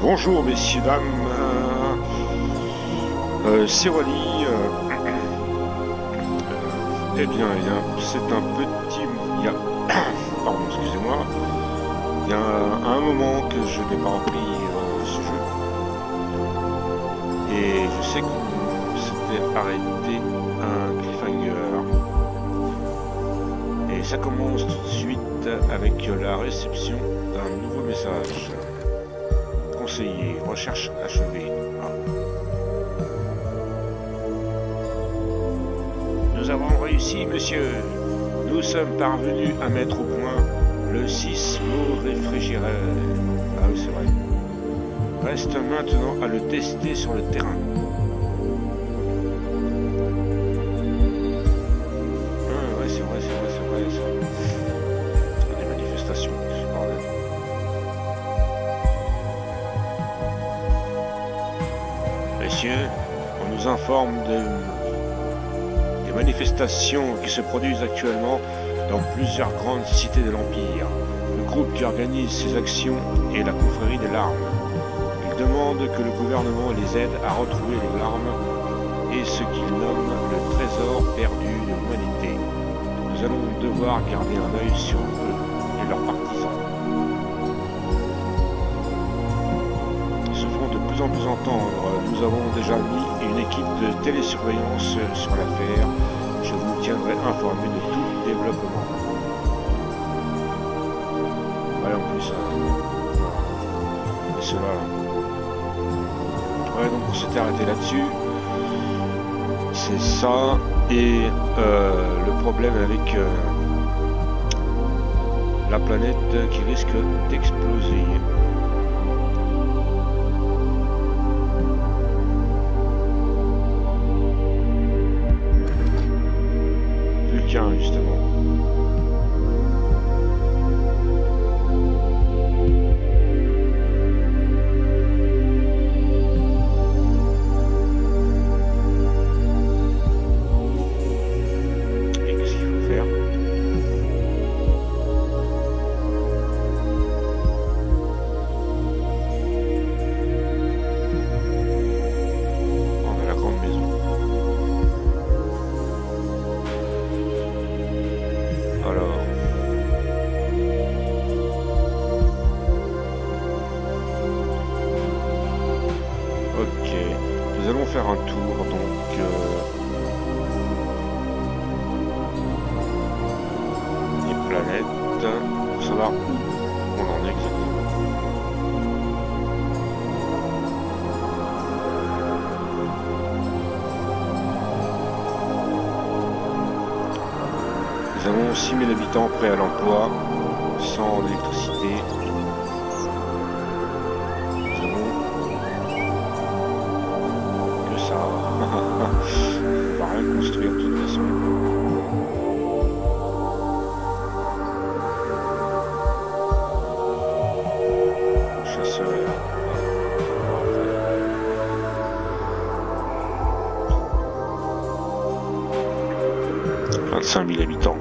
Bonjour messieurs, dames, c'est Wally. Eh bien, c'est un petit... Pardon, excusez-moi. Il y a un moment que je n'ai pas repris ce jeu. Et je sais qu'on s'était arrêté un cliffhanger. Et ça commence tout de suite avec la réception d'un nouveau message. Conseiller, recherche achevée. Ah. Nous avons réussi, monsieur. Nous sommes parvenus à mettre au point le sismo-réfrigérateur. Ah oui, c'est vrai. Reste maintenant à le tester sur le terrain. Ah ouais, c'est vrai. Ça. Des manifestations, ce bordel. Messieurs, on nous informe des manifestations qui se produisent actuellement dans plusieurs grandes cités de l'Empire. Le groupe qui organise ces actions est la confrérie des larmes. Ils demandent que le gouvernement les aide à retrouver les larmes et ce qu'ils nomment le trésor perdu de l'humanité. Nous allons devoir garder un œil sur eux et leurs partisans. Se font de plus en plus entendre. Nous avons déjà mis une équipe de télésurveillance sur l'affaire. Je vous tiendrai informé de tout développement. Ouais, en plus, et cela. Ouais, donc on s'était arrêté là-dessus. C'est ça. Et le problème avec la planète qui risque d'exploser. Justement. Et qu'est-ce qu'il faut faire? On a la grande maison. Alors, ok, nous allons faire un tour donc des planètes pour savoir où on en est exactement. Nous avons 6000 habitants prêts à l'emploi, sans électricité. Nous avons que ça. On va rien construire de toute façon. Chasseur. 25 000 habitants.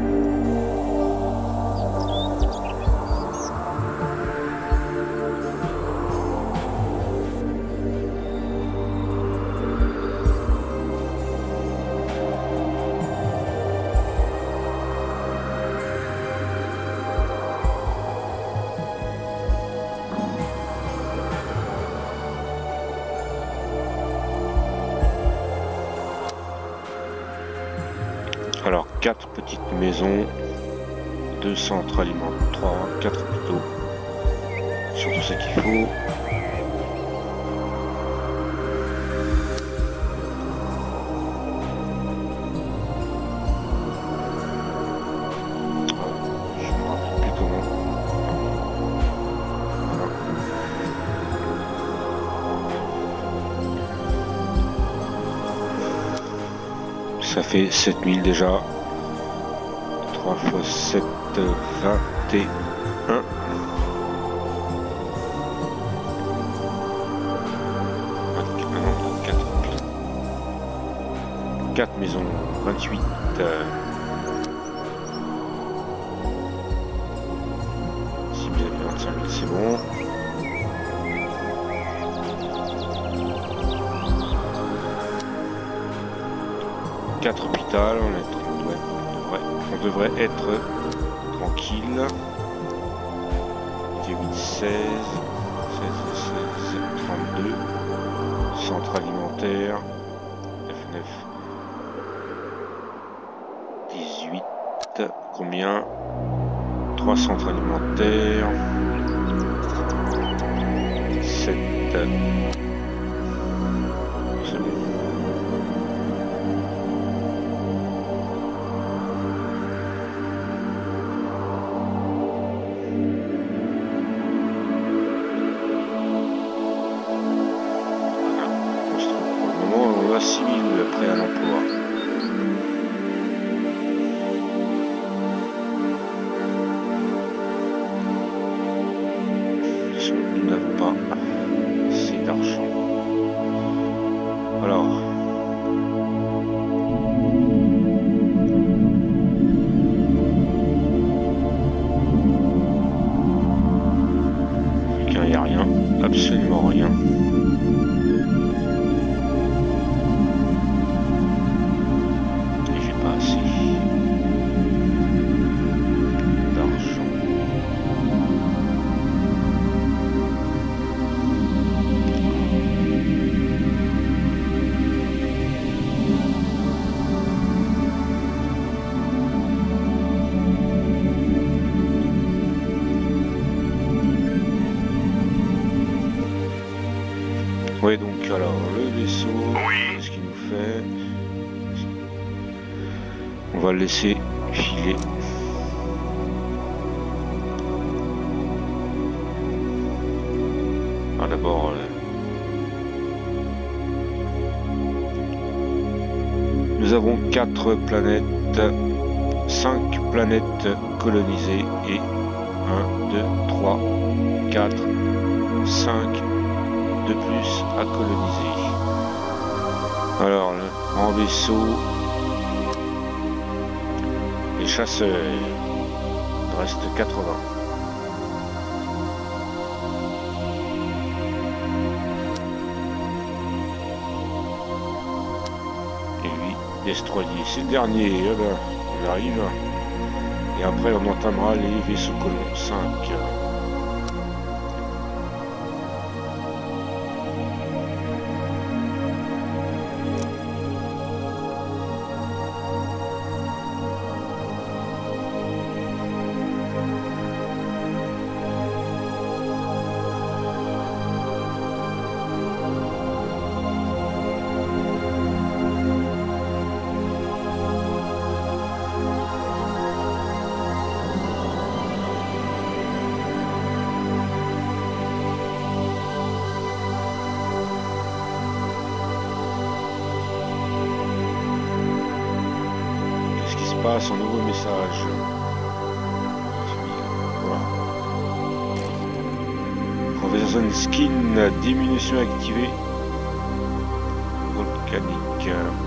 Alors, 4 petites maisons, 2 centres alimentaires, 4 plutôt, surtout ce qu'il faut. Je me rappelle plus comment. Voilà. Ça fait 7000 déjà. 3 x 7, 21. 4 maisons, 28. 6 000, 25 000, c'est bon. 4 hôpitaux, on devrait être tranquille. 8, 16, 32, centre alimentaire, 9, 18, combien? 3 centres alimentaires, 7, c'est bon. On a 6 000 prêts à l'emploi. Nous n'avons pas assez d'argent. Alors, il n'y a rien, absolument rien. Oui, donc alors le vaisseau, qu'est-ce qu'il nous fait? On va le laisser filer. Alors d'abord, nous avons 4 planètes, 5 planètes colonisées et 1, 2, 3, 4, 5 de plus à coloniser. Alors, en vaisseau, les chasseurs, il reste 80. Et lui, destroyer, c'est le dernier, on arrive. Et après, on entamera les vaisseaux colons, 5. Son nouveau message. Voilà. Conversion skin, diminution activée. Volcanique.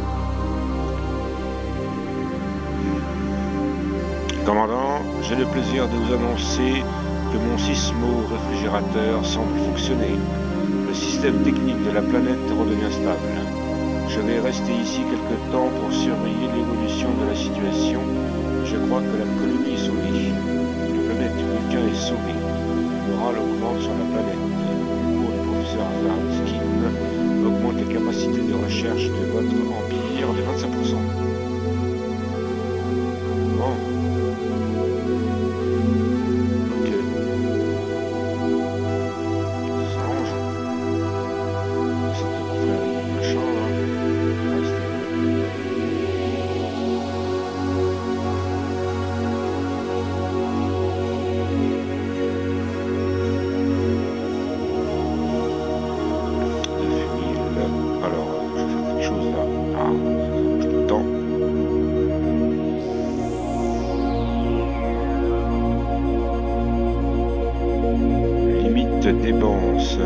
Commandant, j'ai le plaisir de vous annoncer que mon sismo-réfrigérateur semble fonctionner. Le système technique de la planète redevient stable. Je vais rester ici quelque temps pour surveiller l'évolution de la situation. Je crois que la colonie est sauvée. La planète Vulcain est sauvée. Le moral augmente sur la planète. Pour le professeur Varskin augmente les capacités de recherche de votre empire de 25%. Bon. Ok. Ça range. C'était pour faire des machins là. Dépenses.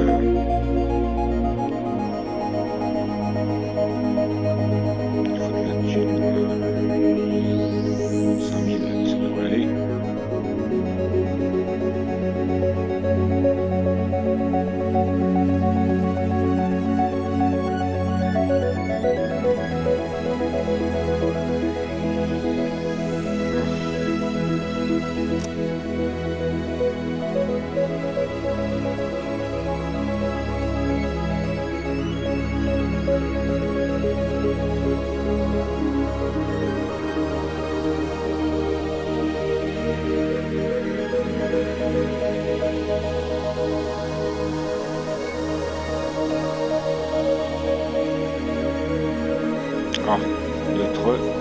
Il faut de la thune. 5000, ça devrait aller.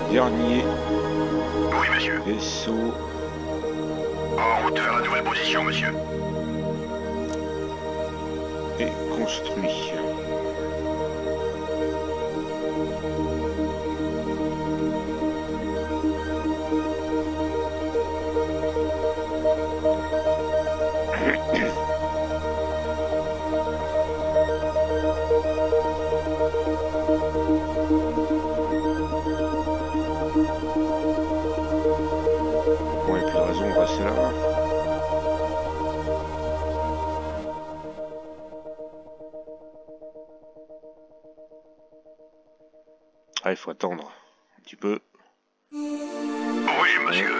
dernier Oui, monsieur. vaisseau En route vers la nouvelle position, monsieur. est construit. Bon, il n'y a plus de raison de rester là. Ah, il faut attendre un petit peu. Oui, monsieur.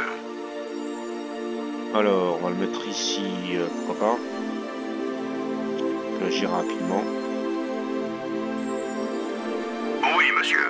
Alors, on va le mettre ici, pourquoi pas. On peut agir rapidement. Oui, monsieur.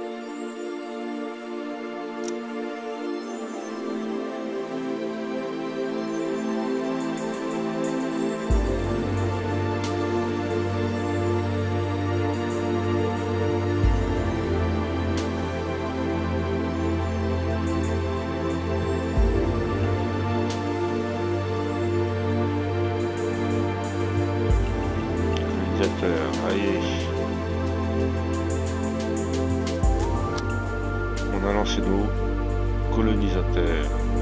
Colonisateur, allez. On a lancé nos colonisateurs.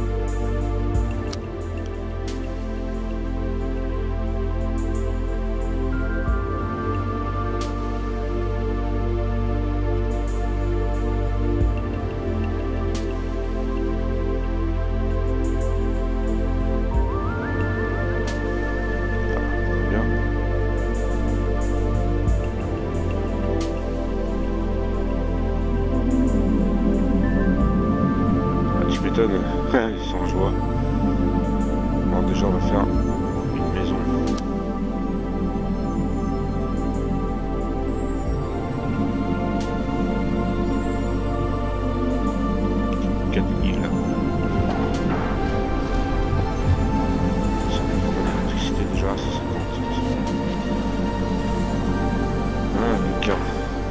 Ils sont en joie. Bon, déjà, on va faire une maison. Ça fait combien d'électricité déjà? 150. Ah, le cas.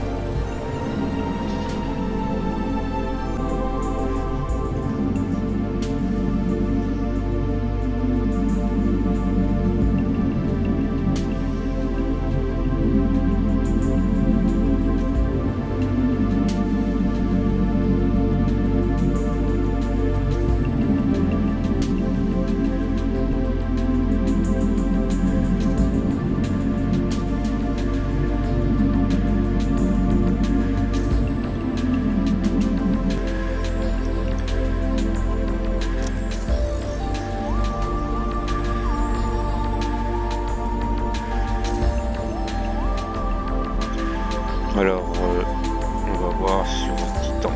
Alors, on va voir sur Titan.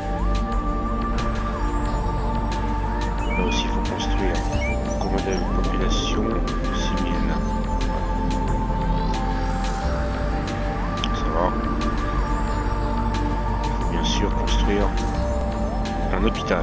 Là aussi, il faut construire. Commander une population 6000. Ça va. Il faut bien sûr construire un hôpital.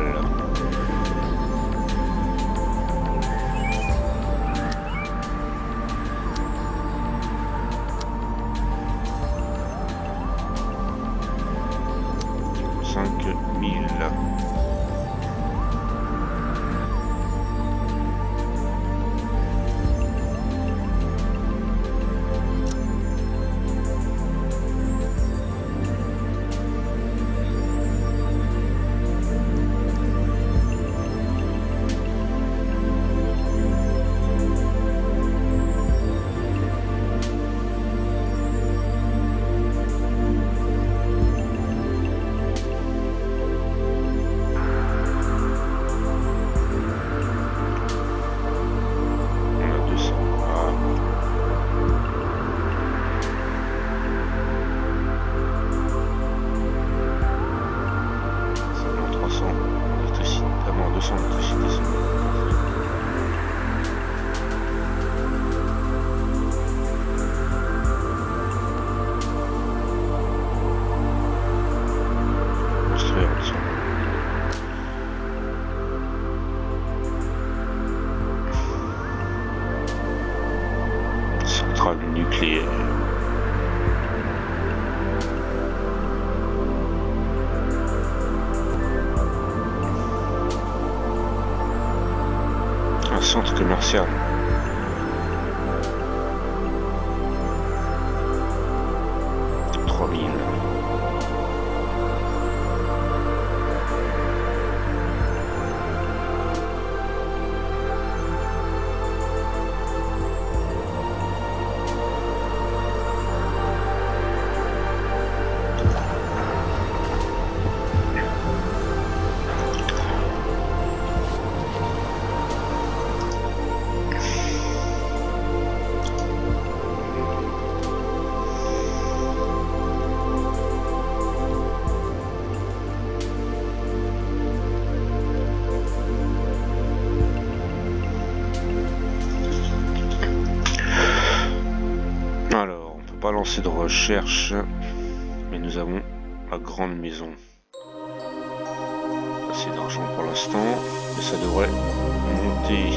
faire. 3000. Lancer de recherche, mais nous avons la grande maison. Assez d'argent pour l'instant, mais ça devrait monter.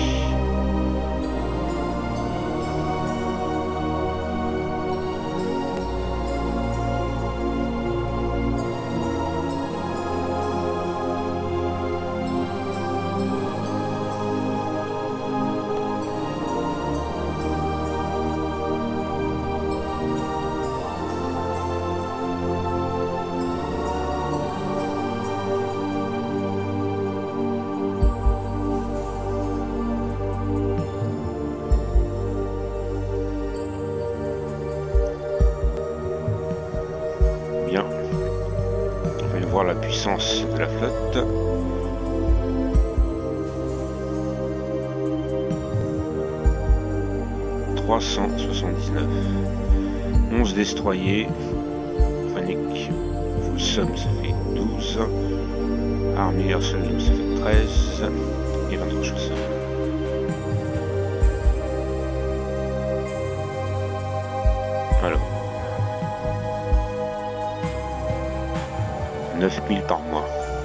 La puissance de la flotte. « 379. 11 destroyers. Panic Folsom, ça fait 12. Army Arsenal, ça fait 13. Et 23 chasseurs. Alors. 9000 par mois.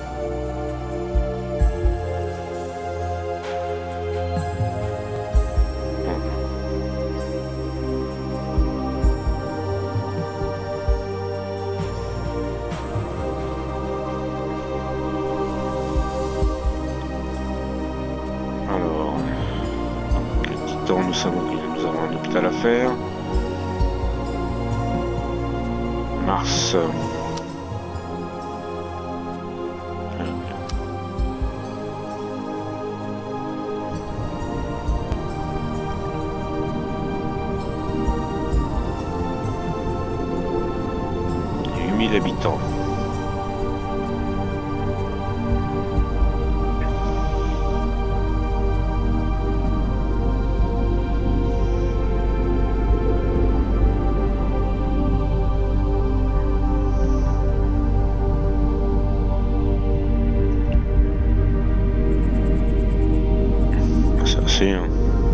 Alors, le Titan, nous savons que nous avons un hôpital à faire. Mars. Habitants. C'est assez, hein.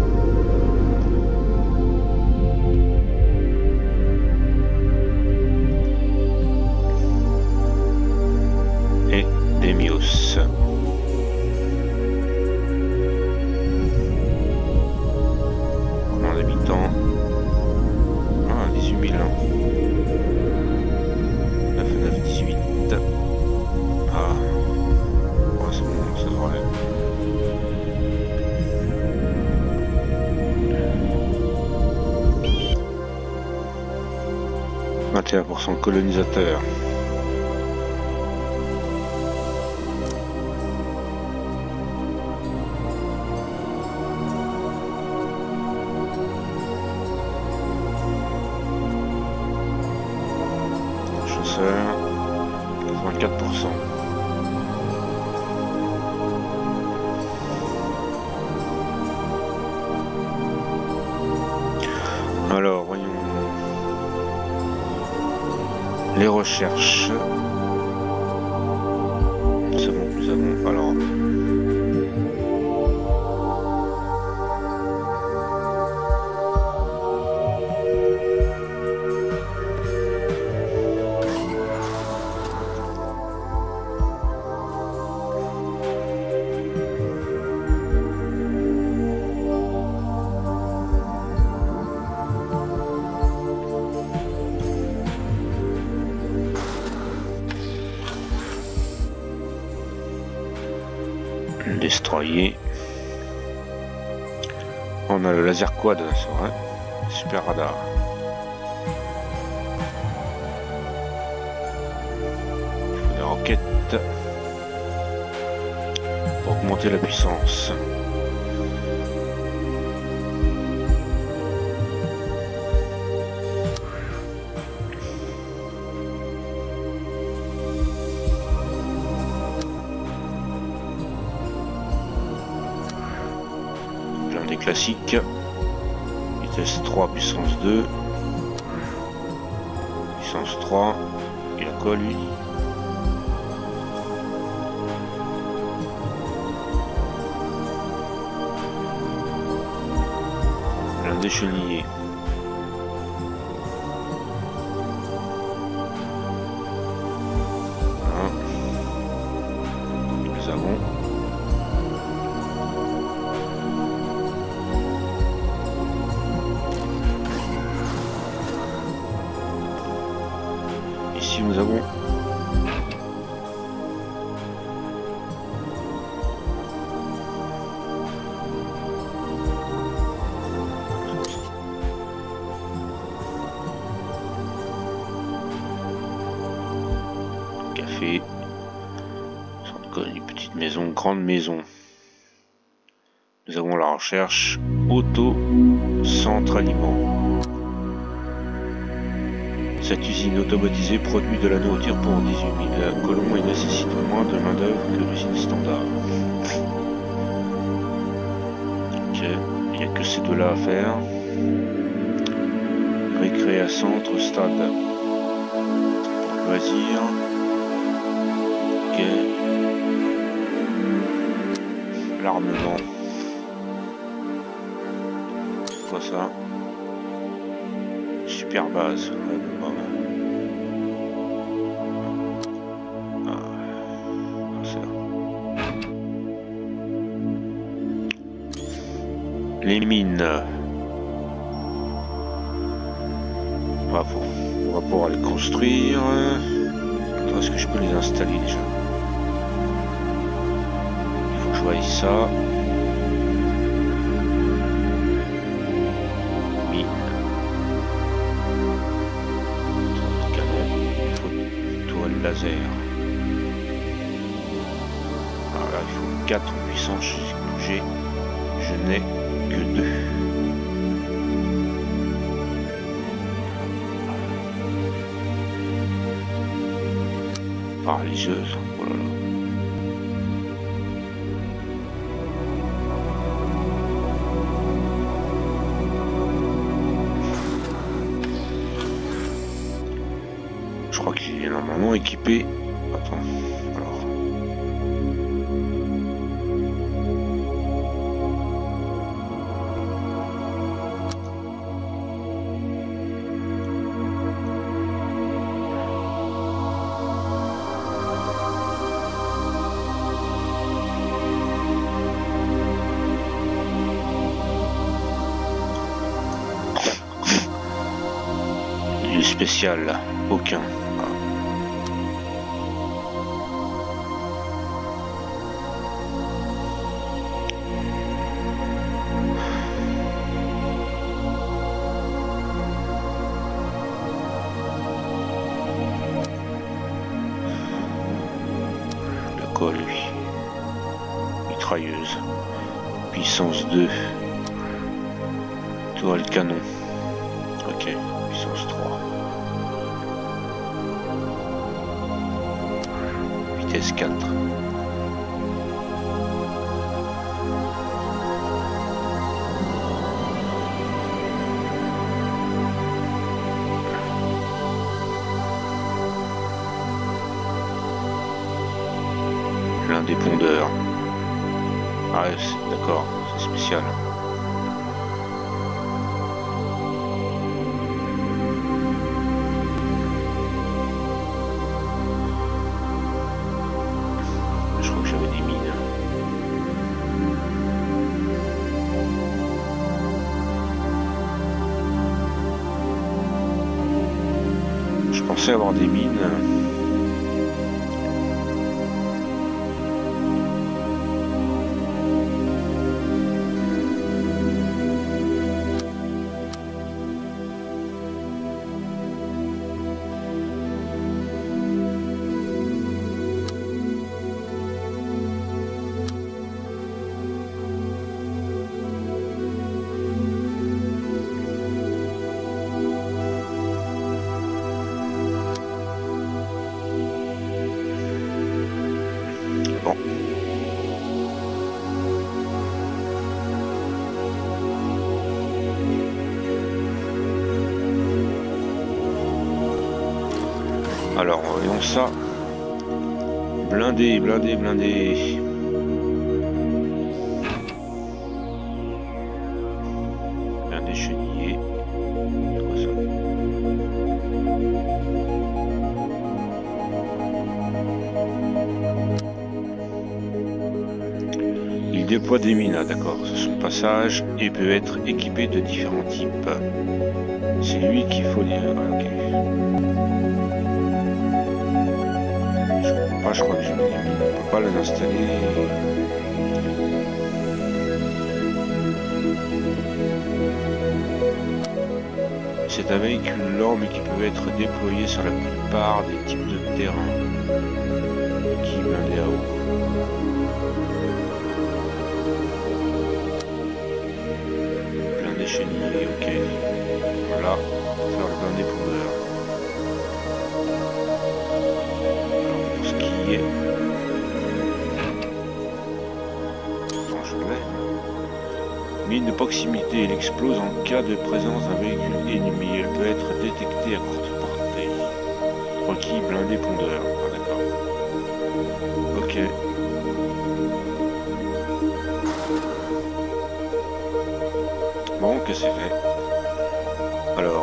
Combien d'habitants? Ah, 18 000. 9, 9, 18. Ah, ouais, c'est bon, ça devrait aller. « 21% colonisateur. » Chasseur, 84%. Alors, voyons. Les recherches. C'est bon, nous avons. Alors. Destroyer. On a le laser quad, c'est vrai. Super radar. Il faut des roquettes pour augmenter la puissance. Classique, vitesse 3, puissance 2, puissance 3, il a quoi lui? Un déchenillé. Voilà. Nous avons nous avons café, une petite maison, grande maison. Nous avons la recherche auto centre aliment. Cette usine automatisée produit de la nourriture pour 18 000 colons et nécessite moins de main d'œuvre que l'usine standard. Ok, il n'y a que ces deux-là à faire. Récréa centre, stade. Pour loisir. Ok. L'armement. C'est quoi ça? Super base. Les mines. On va pouvoir les construire. Est-ce que je peux les installer déjà? Il faut que je voie ça. Mine. Canon. Il faut toile laser. Voilà, il faut 4 puissance G. Je n'ai que 2. Paralyseuse, oh là là. Je crois qu'il est normalement équipé. Attends, alors. Spécial, aucun. Le col, lui. Mitrailleuse. Puissance 2. Toile canon. Ok, puissance 3. Vitesse 4. L'un des pondeurs. Ah ouais, d'accord, c'est spécial. Avoir des mines. Alors, voyons ça. Blindé, blindé, blindé. Blindé chenillé. C'est quoi ça? Il déploie des mines, d'accord, sur son passage et peut être équipé de différents types. C'est lui qu'il faut dire. Ok. Je crois que je ne peux pas les installer. C'est un véhicule lent mais qui peut être déployé sur la plupart des types de terrain. Qui blindé à eau. Blindé chenillé, ok. Voilà, faire le blindé poudreur. Mine de proximité, elle explose en cas de présence d'un véhicule ennemi. Elle peut être détectée à courte portée. Requis blindé pondeur. Ah d'accord. Ok. Bon, que c'est fait. Alors...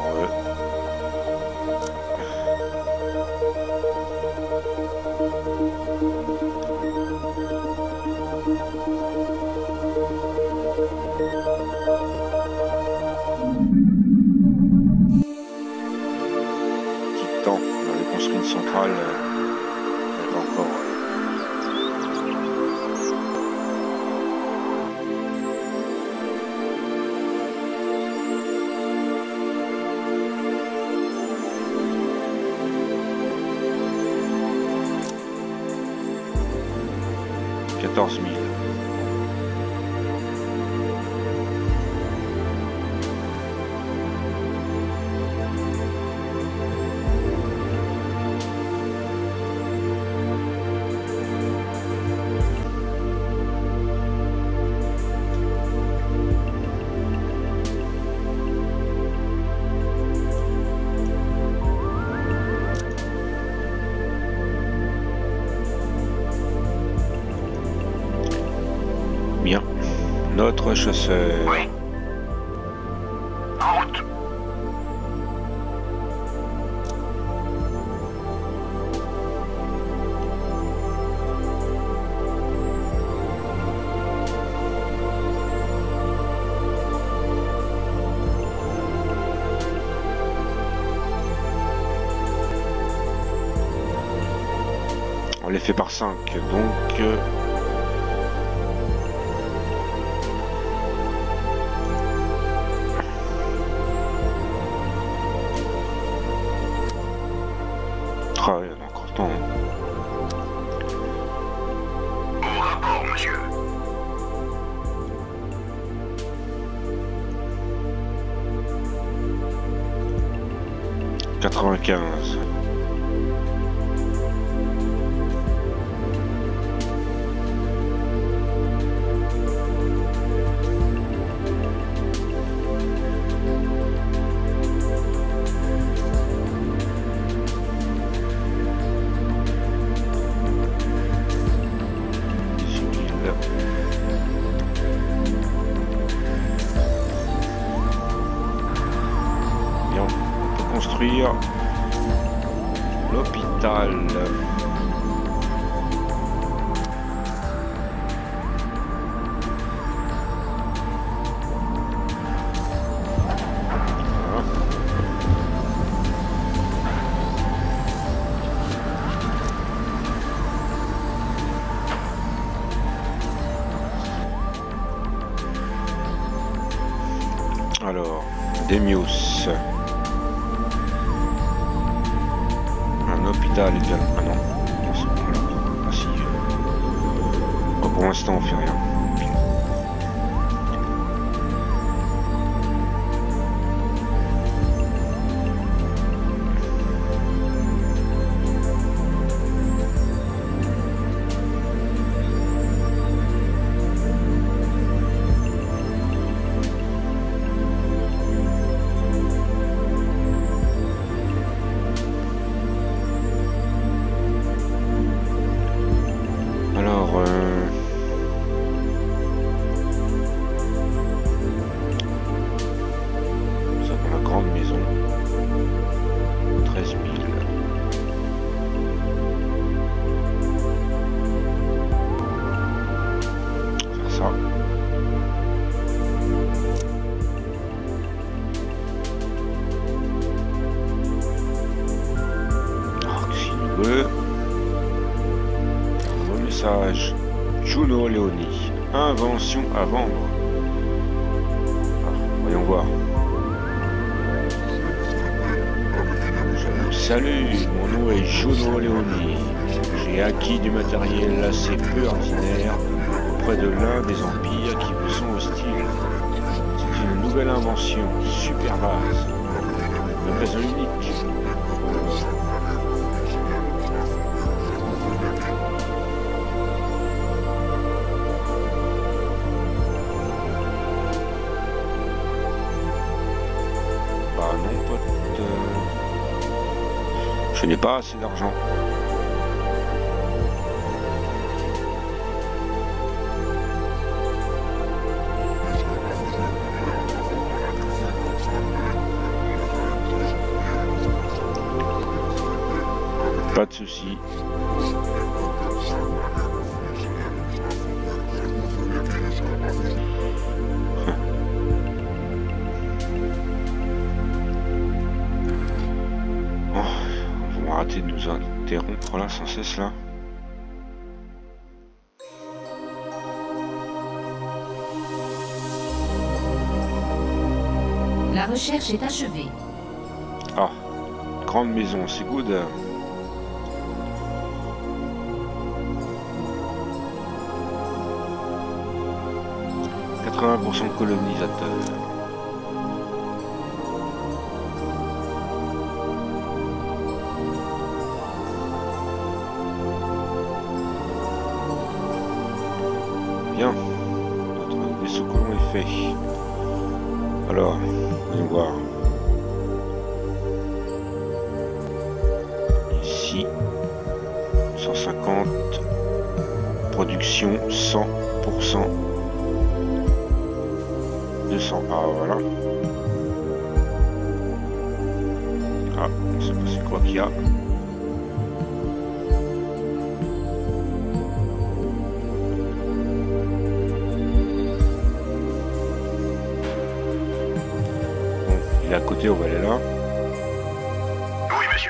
14 000. Bien. Notre chasseur. Oui. En route. On les fait par 5, donc... Ah ouais, on a encore le temps. Au rapport, monsieur. « 95. Construire l'hôpital. Alors, Demios. Hôpital égal. Ah non, c'est bon là. Ah si. Bon, pour l'instant on fait rien. message. Juno Leoni. Invention à vendre. Ah, voyons voir. Je vous salue, mon nom est Juno Leoni. J'ai acquis du matériel assez peu ordinaire auprès de l'un des empires qui me sont hostiles. C'est une nouvelle invention, super base. Une raison unique. Bah non, pote. Je n'ai pas assez d'argent. Pas de souci. Oh, on va arrêter de nous interrompre là sans cesse là. La recherche est achevée. Ah, grande maison, c'est good. 80% de colonisateurs. Bien, notre vaisseau colon est fait. Alors, voyons voir. Ici, 150, production 100%. 200, ah voilà. Ah, on sait pas c'est quoi qu'il y a. Bon, il est à côté, on va aller là. Oui, monsieur.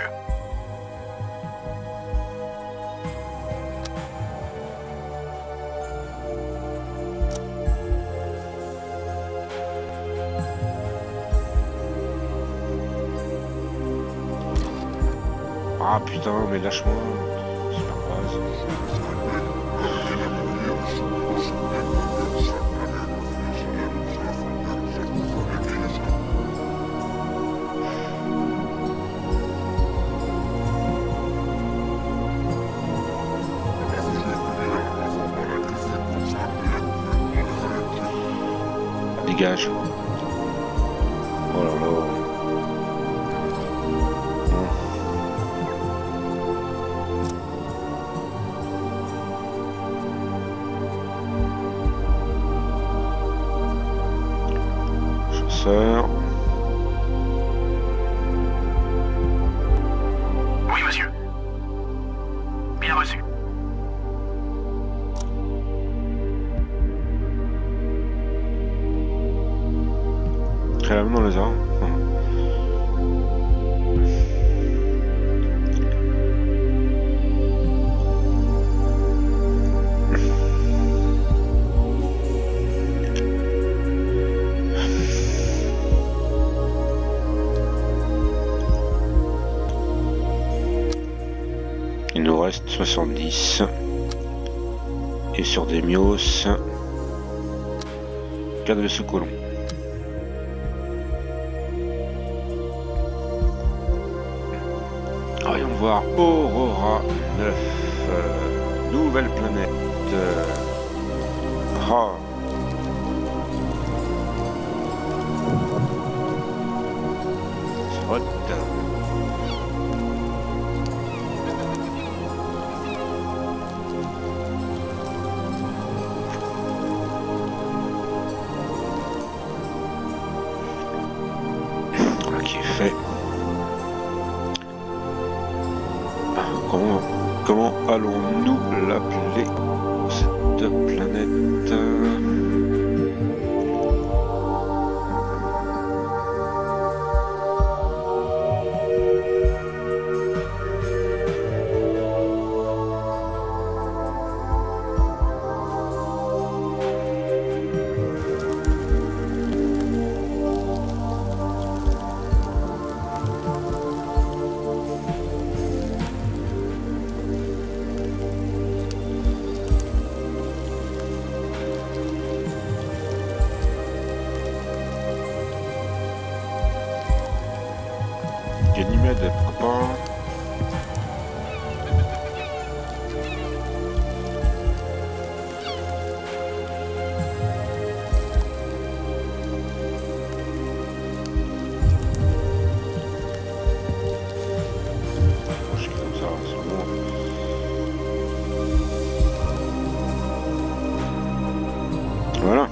Ah putain, mais lâche-moi. Super base. Dégage. Oh là là. Chasseur. Oui, monsieur. Bien reçu. Très la main dans les arbres. Il nous reste 70. Et sur des Mios, 4 vaisseaux colons. Voyons voir Aurora 9, nouvelle planète. Ah. C'est hot. Voilà qui est fait. Comment allons-nous l'appeler, cette planète? Ganymède, pourquoi pas. Voilà.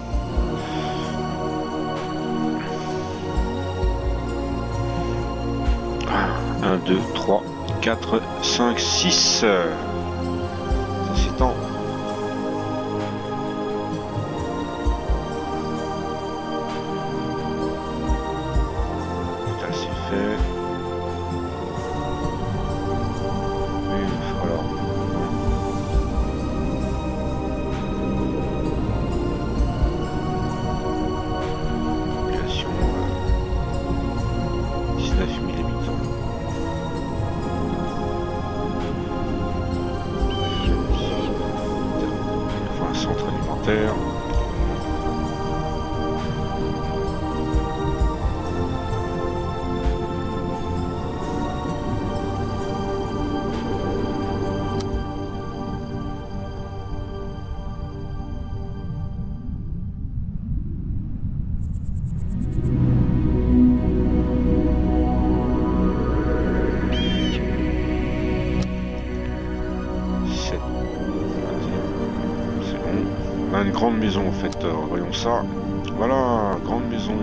Un, 2, 3, 4, 5, 6. Ça s'étend. Ça c'est fait. Oui, voilà. Population 19 000 habitants. Enfin, un centre alimentaire. Une grande maison en fait, voyons ça. Voilà, grande maison.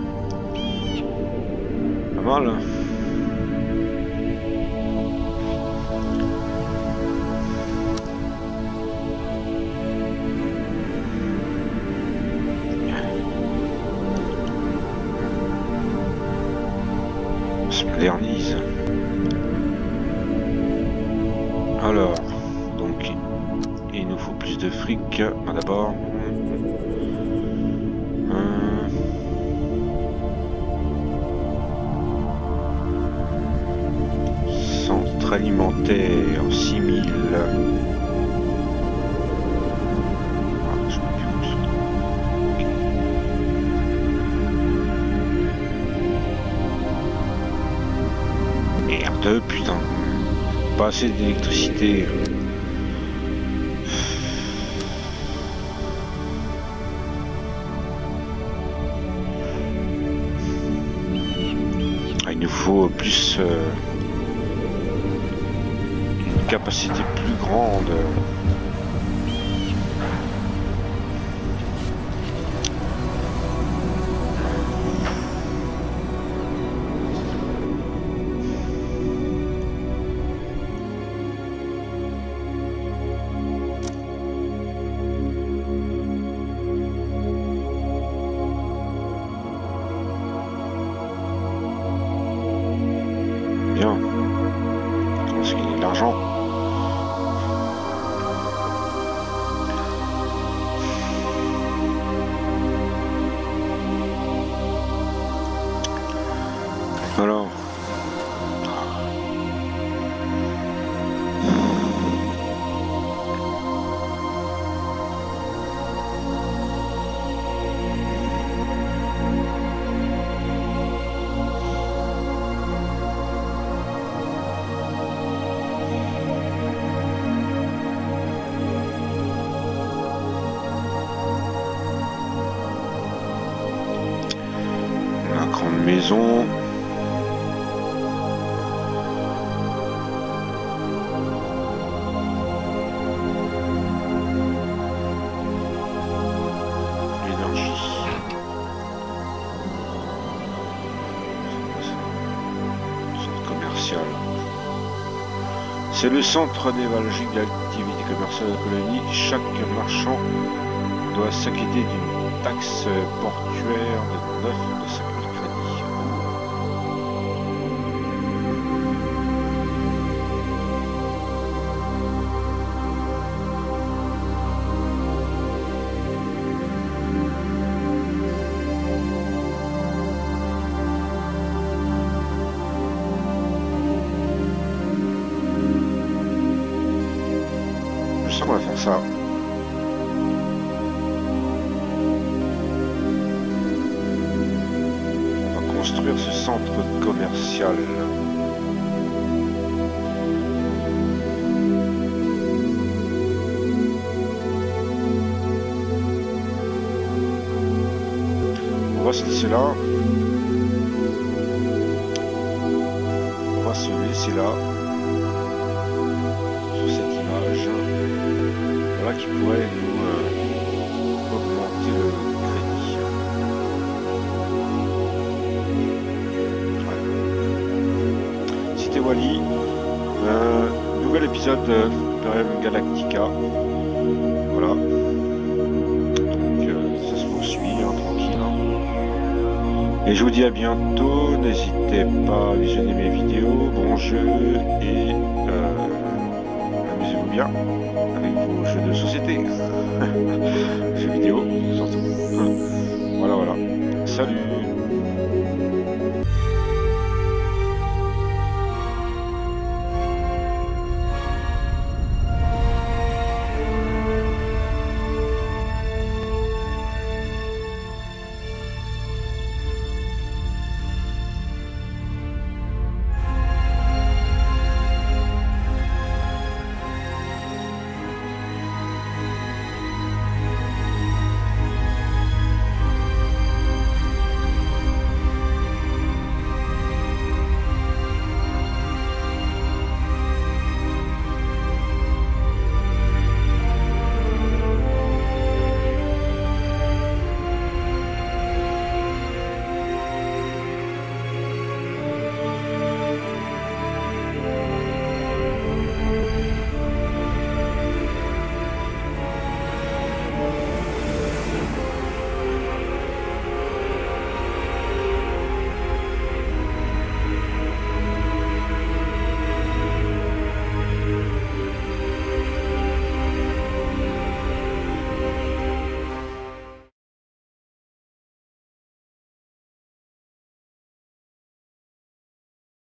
Pas mal. On se modernise. Alors, donc il nous faut plus de fric. D'abord. Centre alimentaire 6000. Merde, putain. Pas assez d'électricité. Il nous faut plus une capacité plus grande. Bien. Parce qu'il y a de l'argent. Alors. La grande maison. C'est le centre névralgique de l'activité commerciale de la colonie. Chaque marchand doit s'acquitter d'une taxe portuaire de 9 de 5 000 crédits. Je sens qu'on va faire ça. On va construire ce centre commercial. va se laisser là. On va se laisser là. Sur cette image. Voilà qui pourrait nous augmenter le crédit. Ouais. C'était Wally. Nouvel épisode de RM Galactica. Voilà. Donc ça se poursuit, hein, tranquille. Hein. Et je vous dis à bientôt. N'hésitez pas à visionner mes vidéos. Bon jeu et amusez-vous bien avec vos jeux de société. Jeux vidéo surtout. Voilà, voilà. Salut.